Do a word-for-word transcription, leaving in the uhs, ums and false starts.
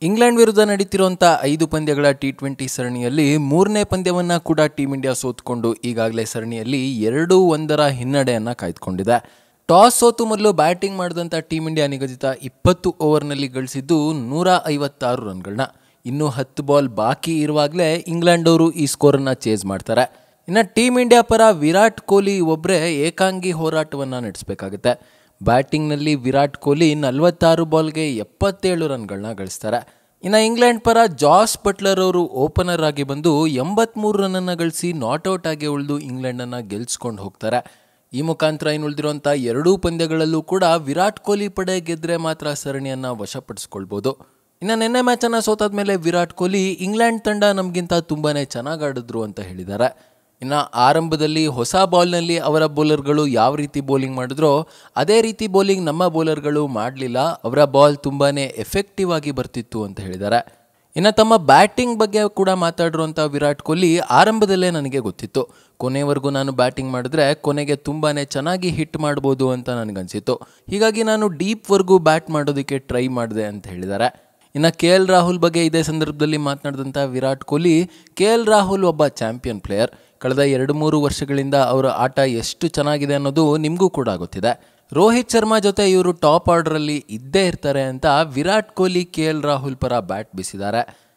England ವಿರುದ್ಧ ನಡೀತಿರುವಂಥ ಐದು ಪಂದ್ಯಗಳ ಟಿ ಟ್ವೆಂಟಿ ಸರಣಿಯಲ್ಲಿ ಮೂರನೇ ಪಂದ್ಯವನ್ನು ಕೂಡ ಟೀಮ್ ಇಂಡಿಯಾ ಸೋತ್ಕೊಂಡು ಈಗಾಗಲೇ ಸರಣಿಯಲ್ಲಿ ಎರಡು ಒಂದರ ಹಿನ್ನಡೆಯನ್ನು ಕಾಯ್ದುಕೊಂಡಿದೆ. ಟಾಸ್ ಸೋತು ಮೊದಲು ಬ್ಯಾಟಿಂಗ್ ಮಾಡಿದಂಥ ಟೀಮ್ ಇಂಡಿಯಾ ನಿಗದಿತ ಇಪ್ಪತ್ತು ಓವರ್ನಲ್ಲಿ ಗಳಿಸಿದ್ದು ನೂರ ಐವತ್ತಾರು ರನ್ಗಳನ್ನ. ಇನ್ನೂ ಹತ್ತು ಬಾಲ್ ಬಾಕಿ ಇರುವಾಗಲೇ ಇಂಗ್ಲೆಂಡ್ ಅವರು ಈ ಸ್ಕೋರನ್ನು ಚೇಸ್ ಮಾಡ್ತಾರೆ. ಇನ್ನು ಟೀಮ್ ಇಂಡಿಯಾ ಪರ ವಿರಾಟ್ ಕೊಹ್ಲಿ ಒಬ್ಬರೇ ಏಕಾಂಗಿ ಹೋರಾಟವನ್ನು ನಡೆಸಬೇಕಾಗುತ್ತೆ. ಬ್ಯಾಟಿಂಗ್ನಲ್ಲಿ ವಿರಾಟ್ ಕೊಹ್ಲಿ ನಲವತ್ತಾರು ಬಾಲ್ಗೆ ಎಪ್ಪತ್ತೇಳು ರನ್ಗಳನ್ನ ಗಳಿಸ್ತಾರೆ. ಇನ್ನು ಇಂಗ್ಲೆಂಡ್ ಪರ ಜಾಸ್ ಬಟ್ಲರ್ ಅವರು ಓಪನರ್ ಆಗಿ ಬಂದು ಎಂಬತ್ಮೂರು ರನ್ನನ್ನು ಗಳಿಸಿ ನಾಟ್ಔಟ್ ಆಗಿ ಉಳಿದು ಇಂಗ್ಲೆಂಡನ್ನು ಗೆಲ್ಸ್ಕೊಂಡು ಹೋಗ್ತಾರೆ. ಈ ಮುಖಾಂತರ ಇನ್ನು ಉಳಿದಿರುವಂಥ ಎರಡೂ ಪಂದ್ಯಗಳಲ್ಲೂ ಕೂಡ ವಿರಾಟ್ ಕೊಹ್ಲಿ ಪಡೆ ಗೆದ್ದರೆ ಮಾತ್ರ ಸರಣಿಯನ್ನು ವಶಪಡಿಸ್ಕೊಳ್ಬೋದು. ಇನ್ನು ನಿನ್ನೆ ಮ್ಯಾಚನ್ನು ಸೋತಾದ ಮೇಲೆ ವಿರಾಟ್ ಕೊಹ್ಲಿ ಇಂಗ್ಲೆಂಡ್ ತಂಡ ನಮಗಿಂತ ತುಂಬಾ ಚೆನ್ನಾಗಿ ಆಡಿದ್ರು ಅಂತ ಹೇಳಿದ್ದಾರೆ. ಇನ್ನು ಆರಂಭದಲ್ಲಿ ಹೊಸ ಬಾಲ್ನಲ್ಲಿ ಅವರ ಬೌಲರ್ಗಳು ಯಾವ ರೀತಿ ಬೌಲಿಂಗ್ ಮಾಡಿದ್ರೋ ಅದೇ ರೀತಿ ಬೌಲಿಂಗ್ ನಮ್ಮ ಬೌಲರ್ಗಳು ಮಾಡಲಿಲ್ಲ, ಅವರ ಬಾಲ್ ತುಂಬಾ ಎಫೆಕ್ಟಿವ್ ಆಗಿ ಬರ್ತಿತ್ತು ಅಂತ ಹೇಳಿದ್ದಾರೆ. ಇನ್ನು ತಮ್ಮ ಬ್ಯಾಟಿಂಗ್ ಬಗ್ಗೆ ಕೂಡ ಮಾತಾಡಿರುವಂಥ ವಿರಾಟ್ ಕೊಹ್ಲಿ, ಆರಂಭದಲ್ಲೇ ನನಗೆ ಗೊತ್ತಿತ್ತು, ಕೊನೆವರೆಗೂ ನಾನು ಬ್ಯಾಟಿಂಗ್ ಮಾಡಿದ್ರೆ ಕೊನೆಗೆ ತುಂಬಾ ಚೆನ್ನಾಗಿ ಹಿಟ್ ಮಾಡ್ಬೋದು ಅಂತ ನನಗನ್ಸಿತ್ತು, ಹೀಗಾಗಿ ನಾನು ಡೀಪ್ವರೆಗೂ ಬ್ಯಾಟ್ ಮಾಡೋದಕ್ಕೆ ಟ್ರೈ ಮಾಡಿದೆ ಅಂತ ಹೇಳಿದ್ದಾರೆ. ಇನ್ನು ಕೆ ಎಲ್ ರಾಹುಲ್ ಬಗ್ಗೆ ಇದೇ ಸಂದರ್ಭದಲ್ಲಿ ಮಾತನಾಡಿದಂಥ ವಿರಾಟ್ ಕೊಹ್ಲಿ, ಕೆ ಎಲ್ ರಾಹುಲ್ ಒಬ್ಬ ಚಾಂಪಿಯನ್ ಪ್ಲೇಯರ್. ಕಳೆದ ಎರಡು ಮೂರು ವರ್ಷಗಳಿಂದ ಅವರ ಆಟ ಎಷ್ಟು ಚೆನ್ನಾಗಿದೆ ಅನ್ನೋದು ನಿಮಗೂ ಕೂಡ ಗೊತ್ತಿದೆ. ರೋಹಿತ್ ಶರ್ಮಾ ಜೊತೆ ಇವರು ಟಾಪ್ ಆರ್ಡರಲ್ಲಿ ಇದ್ದೇ ಇರ್ತಾರೆ ಅಂತ ವಿರಾಟ್ ಕೊಹ್ಲಿ ಕೆ ಎಲ್ ರಾಹುಲ್ ಪರ ಬ್ಯಾಟ್ ಬೀಸಿದ್ದಾರೆ.